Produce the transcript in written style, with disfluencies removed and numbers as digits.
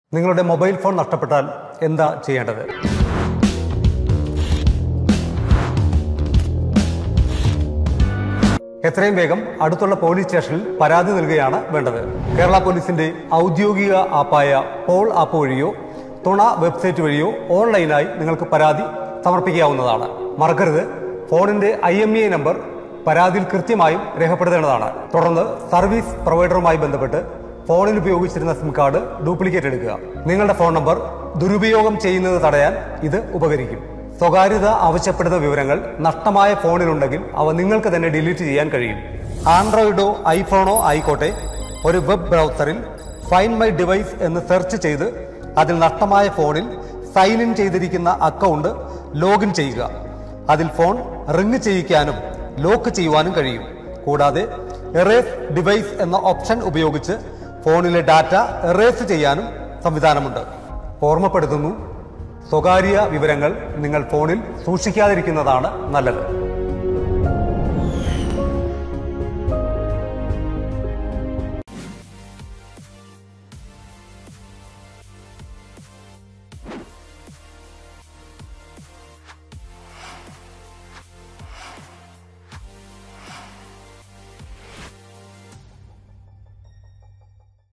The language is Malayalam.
നിങ്ങളുടെ മൊബൈൽ ഫോൺ നഷ്ടപ്പെട്ടാൽ എന്താ ചെയ്യേണ്ടത്? എത്രയും വേഗം അടുത്തുള്ള പോലീസ് സ്റ്റേഷനിൽ പരാതി നൽകുകയാണ് വേണ്ടത്. കേരള പോലീസിന്റെ ഔദ്യോഗിക ആപ്പായ പോൾ ആപ്പ് വഴിയോ തുണ വെബ്സൈറ്റ് വഴിയോ ഓൺലൈനായി നിങ്ങൾക്ക് പരാതി സമർപ്പിക്കാവുന്നതാണ്. മറക്കരുത്, ഫോണിന്റെ IMEI നമ്പർ പരാതിയിൽ കൃത്യമായും രേഖപ്പെടുത്തേണ്ടതാണ്. തുടർന്ന് സർവീസ് പ്രൊവൈഡറുമായി ബന്ധപ്പെട്ട് ഫോണിൽ ഉപയോഗിച്ചിരുന്ന സിം കാർഡ് ഡ്യൂപ്ലിക്കേറ്റ് എടുക്കുക. നിങ്ങളുടെ ഫോൺ നമ്പർ ദുരുപയോഗം ചെയ്യുന്നത് തടയാൻ ഇത് ഉപകരിക്കും. സ്വകാര്യത ആവശ്യപ്പെടുന്ന വിവരങ്ങൾ നഷ്ടമായ ഫോണിലുണ്ടെങ്കിൽ അവ നിങ്ങൾക്ക് തന്നെ ഡിലീറ്റ് ചെയ്യാൻ കഴിയും. ആൻഡ്രോയിഡോ ഐഫോണോ ആയിക്കോട്ടെ, ഒരു വെബ് ബ്രൗസറിൽ ഫൈൻഡ് മൈ ഡിവൈസ് എന്ന് സെർച്ച് ചെയ്ത് അതിൽ നഷ്ടമായ ഫോണിൽ സൈൻ ഇൻ ചെയ്തിരിക്കുന്ന അക്കൗണ്ട് ലോഗിൻ ചെയ്യുക. അതിൽ ഫോൺ റിംഗ് ചെയ്യിക്കാനും ലോക്ക് ചെയ്യുവാനും കഴിയും. കൂടാതെ എറേസ് ഡിവൈസ് എന്ന ഓപ്ഷൻ ഉപയോഗിച്ച് ഫോണിലെ ഡാറ്റ എറേസ് ചെയ്യാനും സംവിധാനമുണ്ട്. ഓർമ്മപ്പെടുത്തുന്നു, സ്വകാര്യ വിവരങ്ങൾ നിങ്ങൾ ഫോണിൽ സൂക്ഷിക്കാതിരിക്കുന്നതാണ് നല്ലത്.